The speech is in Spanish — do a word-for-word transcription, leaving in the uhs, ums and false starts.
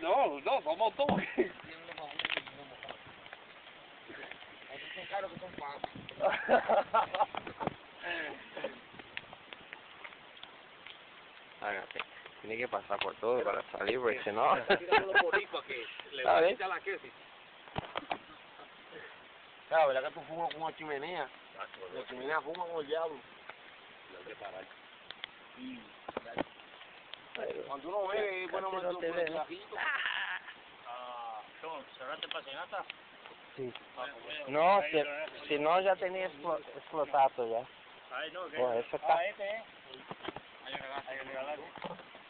No, no, somos dos. Esos son caros que son pagos. Hágate. Tiene que pasar por todo para salir, porque si no... ¿Sabes? Claro, ¿verdad que tú fumas con una chimenea? La chimenea fuma con el diablo. Cuando uno ve, bueno, no te por ve, el ¿no? trajito. Ah, John, ¿cerraste paseata? Sí. No, si, si no ya tenía explo, explotado ya. Ay, no, ¿qué? Pues eso está... Ah, este, ¿eh? Hay que regalar, hay que regalar.